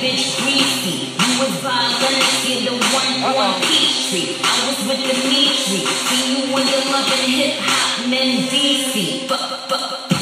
bitch greasy. You was violent, you're the one on Peachtree. I was with Dimitri. See you when you're loving hip hop men DC.